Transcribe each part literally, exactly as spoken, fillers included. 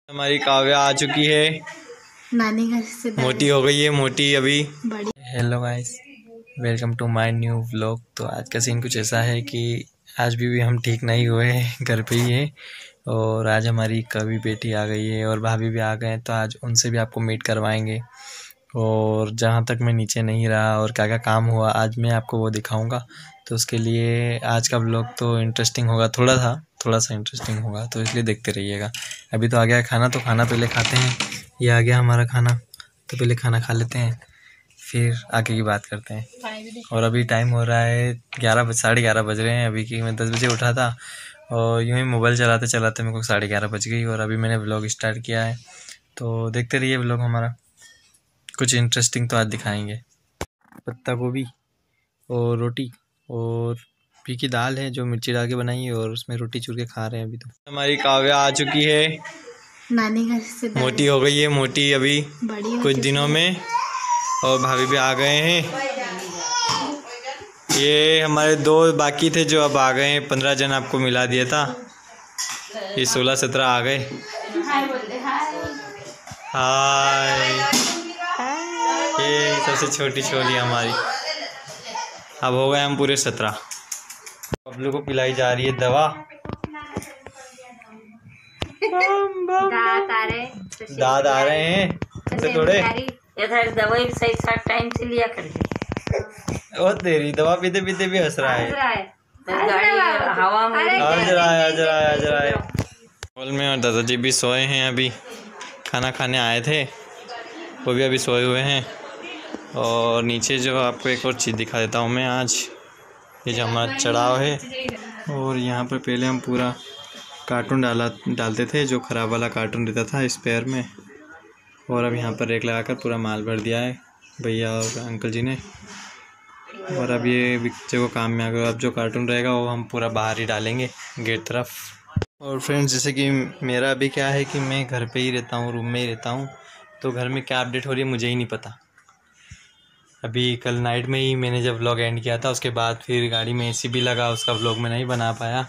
हमारी काव्या आ चुकी है नानी घर से, मोटी हो गई है, मोटी अभी बड़ी। Hello guys, welcome to my new vlog. तो आज का सीन कुछ ऐसा है कि आज भी, भी हम ठीक नहीं हुए हैं, घर पे ही है। और आज हमारी कवि बेटी आ गई है और भाभी भी आ गए हैं, तो आज उनसे भी आपको मीट करवाएंगे। और जहाँ तक मैं नीचे नहीं रहा और क्या क्या काम हुआ आज मैं आपको वो दिखाऊंगा। तो उसके लिए आज का व्लॉग तो इंटरेस्टिंग होगा, थोड़ा सा थोड़ा सा इंटरेस्टिंग होगा, तो इसलिए देखते रहिएगा। अभी तो आ गया खाना, तो खाना पहले खाते हैं। ये आ गया हमारा खाना, तो पहले खाना खा लेते हैं, फिर आगे की बात करते हैं। और अभी टाइम हो रहा है ग्यारह बज साढ़े ग्यारह बज रहे हैं अभी की। मैं दस बजे उठा था और यूँ ही मोबाइल चलाते चलाते मेरे को साढ़े ग्यारह बज गई और अभी मैंने व्लॉग स्टार्ट किया है। तो देखते रहिए व्लॉग हमारा, कुछ इंटरेस्टिंग तो आज दिखाएंगे। पत्ता गोभी और रोटी और पी की दाल है जो मिर्ची डाल के बनाई है, और उसमें रोटी चूर के खा रहे हैं अभी। तो हमारी काव्या आ चुकी है नानी घर से, मोटी हो गई है, मोटी अभी बड़ी कुछ दिनों में। और भाभी भी आ गए हैं। ये हमारे दो बाकी थे जो अब आ गए हैं। पंद्रह जन आपको मिला दिया था, ये सोलह सत्रह आ गए। हाय, ये सबसे छोटी छोली हमारी। अब हो गए हम पूरे सत्रह। बबलू को पिलाई जा रही है दवा। दांत आ रहे दांत आ रहे हैं तो थोड़े दवाई भी सही टाइम से लिया करके। ओ तेरी दवा पीते पीते भी हंस रहा है। हवा में आज रहा है आज रहा है आज रहा है। हॉल में और दादाजी भी सोए हैं, अभी खाना खाने आए थे, वो भी अभी सोए हुए हैं। और नीचे जो आपको एक और चीज़ दिखा देता हूँ मैं आज, ये जो हमारा चढ़ाव है। और यहाँ पर पहले हम पूरा कार्टून डाला डालते थे, जो ख़राब वाला कार्टून रहता था स्पेयर में। और अब यहाँ पर रेक लगाकर पूरा माल भर दिया है भैया और अंकल जी ने। और अब ये बच्चे को काम में आ गया। अब जो कार्टून रहेगा वो हम पूरा बाहर ही डालेंगे गेट तरफ। और फ्रेंड्स, जैसे कि मेरा अभी क्या है कि मैं घर पे ही रहता हूँ, रूम में ही रहता हूँ, तो घर में क्या अपडेट हो रही है मुझे ही नहीं पता। अभी कल नाइट में ही मैंने जब व्लॉग एंड किया था, उसके बाद फिर गाड़ी में एसी भी लगा, उसका व्लॉग मैं नहीं बना पाया।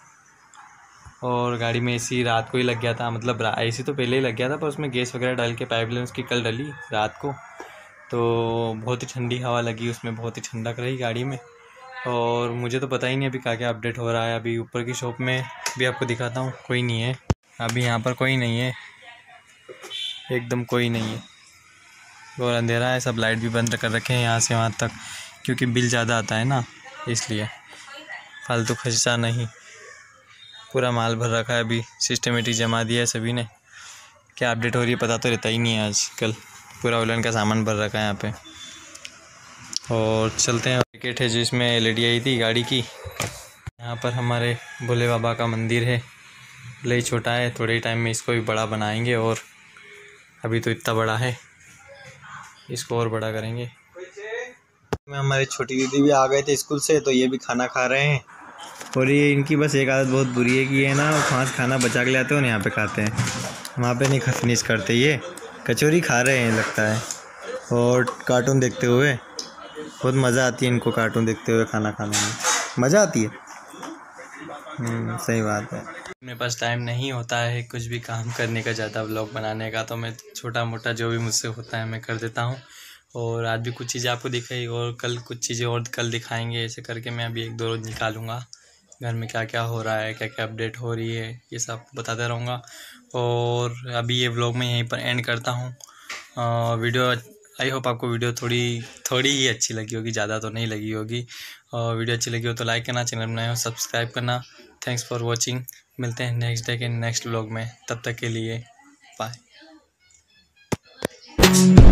और गाड़ी में एसी रात को ही लग गया था, मतलब एसी तो पहले ही लग गया था, पर उसमें गैस वगैरह डाल के पाइपलाइन उसकी कल डली रात को, तो बहुत ही ठंडी हवा लगी उसमें, बहुत ही ठंडक रही गाड़ी में। और मुझे तो पता ही नहीं अभी क्या क्या अपडेट हो रहा है। अभी ऊपर की शॉप में भी आपको दिखाता हूँ, कोई नहीं है अभी यहाँ पर, कोई नहीं है, एकदम कोई नहीं है। और अंधेरा है, सब लाइट भी बंद कर रखे हैं यहाँ से वहाँ तक, क्योंकि बिल ज़्यादा आता है ना, इसलिए फालतू खर्चा नहीं। पूरा माल भर रखा है, अभी सिस्टमेटिक जमा दिया है सभी ने। क्या अपडेट हो रही है पता तो रहता ही नहीं है आजकल। पूरा ऑनलाइन का सामान भर रखा है यहाँ पे। और चलते हैं, टिकट है जिसमें एल ई डी आई थी गाड़ी की। यहाँ पर हमारे भोले बाबा का मंदिर है, भले ही छोटा है, थोड़े ही टाइम में इसको भी बड़ा बनाएंगे। और अभी तो इतना बड़ा है, इसको और बड़ा करेंगे। में हमारी छोटी दीदी भी आ गए थे स्कूल से, तो ये भी खाना खा रहे हैं। और ये इनकी बस एक आदत बहुत बुरी है कि ये ना खास खाना बचा के लाते हो ना, यहाँ पे खाते हैं, वहाँ पे नहीं फिनिश करते। ये कचौरी खा रहे हैं लगता है, और कार्टून देखते हुए। बहुत मज़ा आती है इनको कार्टून देखते हुए खाना खाने में, मज़ा आती है। सही बात है। मेरे पास टाइम नहीं होता है कुछ भी काम करने का, ज़्यादा व्लॉग बनाने का, तो मैं छोटा मोटा जो भी मुझसे होता है मैं कर देता हूँ। और आज भी कुछ चीज़ें आपको दिखाई, और कल कुछ चीज़ें और कल दिखाएंगे। ऐसे करके मैं अभी एक दो रोज़ निकालूंगा, घर में क्या क्या हो रहा है, क्या क्या अपडेट हो रही है, ये सब बताता रहूँगा। और अभी ये व्लॉग मैं यहीं पर एंड करता हूँ। वीडियो आई होप आपको वीडियो थोड़ी थोड़ी ही अच्छी लगी होगी, ज़्यादा तो नहीं लगी होगी। और वीडियो अच्छी लगी हो तो लाइक करना, चैनल बनाए हो सब्सक्राइब करना। Thanks for watching. मिलते हैं नेक्स्ट डे के नेक्स्ट व्लॉग में, तब तक के लिए बाय।